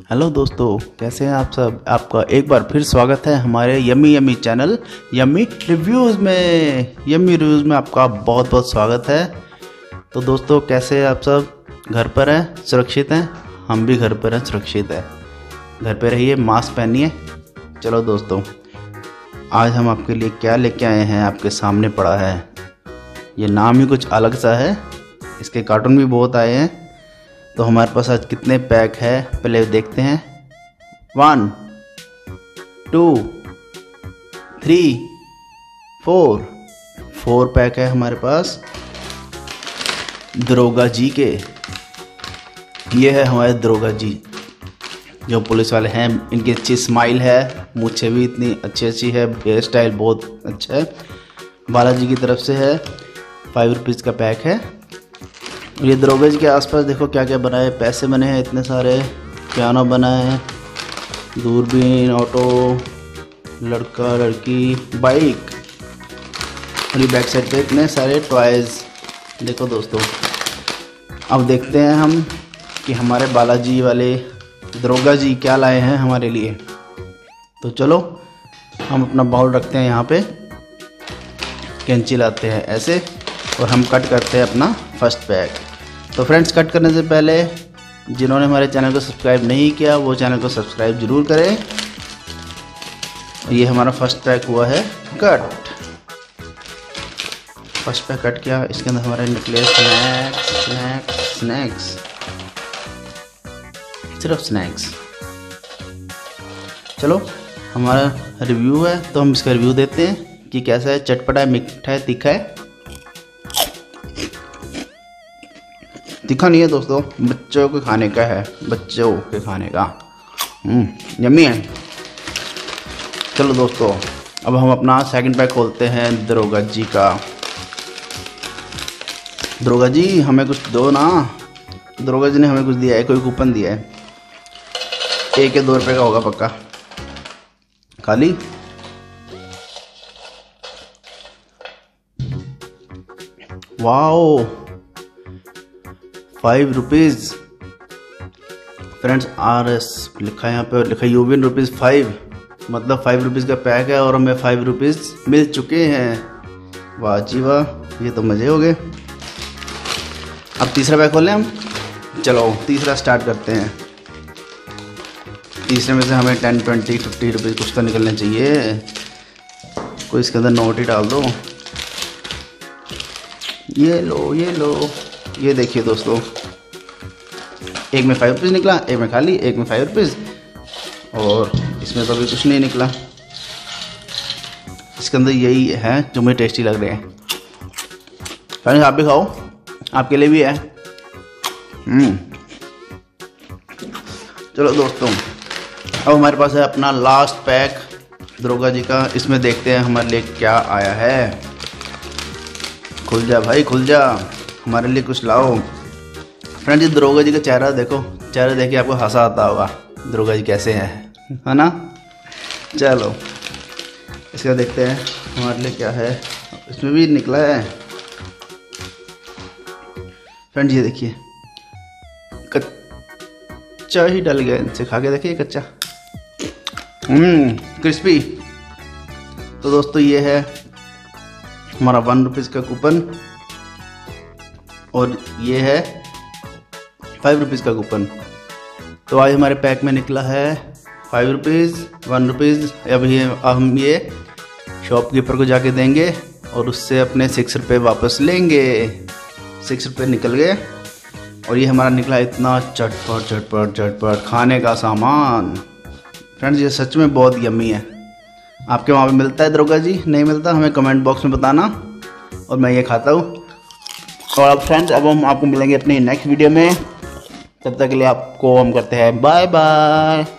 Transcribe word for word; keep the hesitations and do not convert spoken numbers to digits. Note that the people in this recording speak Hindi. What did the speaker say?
हेलो दोस्तों, कैसे हैं आप सब। आपका एक बार फिर स्वागत है हमारे yummy yummy channel yummy reviews में। यम्मी रिव्यूज़ में आपका बहुत बहुत स्वागत है। तो दोस्तों, कैसे हैं आप सब। घर पर हैं, सुरक्षित हैं। हम भी घर पर हैं, सुरक्षित हैं। घर पे रहिए, मास्क पहनिए। चलो दोस्तों, आज हम आपके लिए क्या लेके आए हैं आपके सामने पड़ा है। ये नाम ही कुछ अलग सा है। इसके कार्टून भी बहुत आए हैं। तो हमारे पास आज कितने पैक है पहले देखते हैं। One two three four four pack है हमारे पास दरोगा जी के। ये है हमारे दरोगा जी जो पुलिस वाले हैं। इनकी अच्छी स्माइल है, मूछें भी इतनी अच्छी अच्छी है, हेयर स्टाइल बहुत अच्छा है। बालाजी की तरफ से है। फाइव रुपीज़ का पैक है। ये दरोगा जी के आसपास देखो क्या क्या बना है। पैसे बने हैं इतने सारे, पियानो बना है, दूरबीन, ऑटो, लड़का लड़की, बाइक, और ये बैक साइड पे इतने सारे टॉयज़। देखो दोस्तों, अब देखते हैं हम कि हमारे बालाजी वाले दरोगा जी क्या लाए हैं हमारे लिए। तो चलो हम अपना बाउल रखते हैं यहाँ पे, कैंची लाते हैं ऐसे, और हम कट करते हैं अपना फर्स्ट पैक। तो फ्रेंड्स, कट करने से पहले जिन्होंने हमारे चैनल को सब्सक्राइब नहीं किया वो चैनल को सब्सक्राइब जरूर करें। ये हमारा फर्स्ट पैक हुआ है कट। फर्स्ट पैक कट किया। इसके अंदर हमारे निकले स्नैक्स स्नैक्स स्नैक्स सिर्फ स्नैक्स। चलो, हमारा रिव्यू है तो हम इसका रिव्यू देते हैं कि कैसा है। चटपटा है, मीठा है, तीखा है। तीखा नहीं है दोस्तों, बच्चों के खाने का है, बच्चों के खाने का। हम्म यम्मी है। चलो दोस्तों, अब हम अपना सेकंड पैक खोलते हैं दरोगा जी का। दरोगा जी, हमें कुछ दो ना। दरोगा जी ने हमें कुछ दिया है, कोई कूपन दिया है। एक या दो रुपये का होगा पक्का। खाली wow, five rupees friends. R S लिखा है यहाँ पे, और लिखा है यूविन रुपीज़ फाइव, मतलब फाइव रुपीज़ का पैक है और हमें फाइव रुपीज़ मिल चुके हैं। वाह जी वाह, ये तो मज़े हो गए। अब तीसरा पैक खोलें हम। चलो तीसरा स्टार्ट करते हैं। तीसरे में से हमें टेन ट्वेंटी फिफ्टी रुपीज़ कुछ तो निकलने चाहिए। कोई इसके अंदर नोट ही डाल दो। ये लो ये लो, ये देखिए दोस्तों, एक में फाइव रुपीज़ निकला, एक में खाली, एक में फाइव रुपीज़, और इसमें तो अभी कुछ नहीं निकला। इसके अंदर यही है जो मुझे टेस्टी लग रहे हैं। फ्रेंड्स, आप भी खाओ, आपके लिए भी है। हम्म चलो दोस्तों, अब हमारे पास है अपना लास्ट पैक दरोगा जी का। इसमें देखते हैं हमारे लिए क्या आया है। खुल जा भाई, खुल जा, हमारे लिए कुछ लाओ। फ्रेंड, जी दरोगा जी का चेहरा देखो, चेहरा देख के आपको हंसा आता होगा दरोगा जी कैसे हैं, है ना। चलो इसका देखते हैं हमारे लिए क्या है। इसमें भी निकला है फ्रेंड, ये देखिए, कच्चा ही डल गया। इनसे खा के देखिए, कच्चा हम्म क्रिस्पी। तो दोस्तों, ये है हमारा वन रुपीज़ का कूपन, और ये है फाइव रुपीज़ का कूपन। तो आज हमारे पैक में निकला है फाइव रुपीज़, वन रुपीज़। अब ये हम ये शॉपकीपर को जाके देंगे और उससे अपने सिक्स रुपये वापस लेंगे। सिक्स रुपये निकल गए, और ये हमारा निकला इतना चटपट चटपट चटपट खाने का सामान। फ्रेंड्स, ये सच में बहुत यम्मी है। आपके वहाँ पे मिलता है दरोगा जी? नहीं मिलता, हमें कमेंट बॉक्स में बताना, और मैं ये खाता हूँ। और अब फ्रेंड्स, अब हम आपको मिलेंगे अपनी नेक्स्ट वीडियो में। तब तक के लिए आपको हम करते हैं बाय बाय।